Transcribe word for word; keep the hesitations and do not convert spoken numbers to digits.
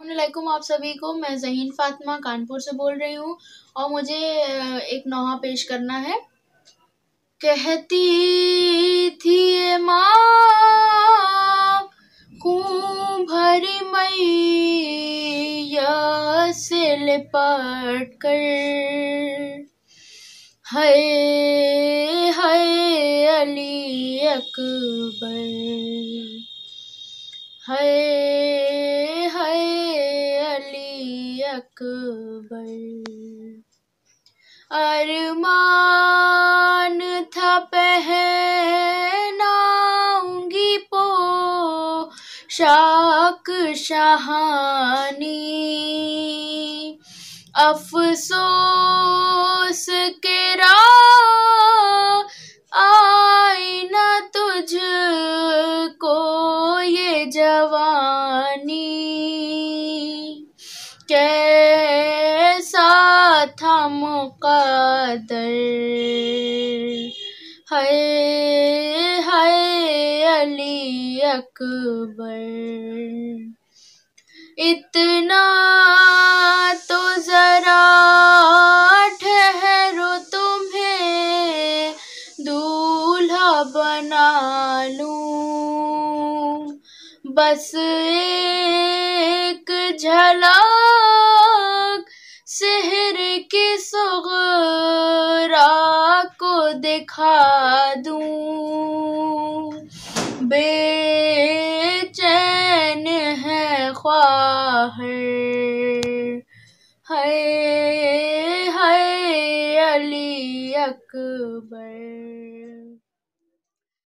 अस्सलामुअलैकुम आप सभी को। मैं ज़हीन फातिमा कानपुर से बोल रही हूँ और मुझे एक नौहा पेश करना है। कहती थी ये माँ खून भरी मैया से लिपट कर, हाय हाय अली अकबर, हाय हाय अली अकबर। अरमान था पहनाऊंगी पोशाक शाहानी, अफसोस के राह आई न तुझको ये जवानी, कैसा था मुक़द्दर, हाय हाय अली अकबर। इतना तो जरा ठहरो तुम्हें दूल्हा बना लूं, बस एक झलक शहर की सुग़रा को दिखा दूं। बे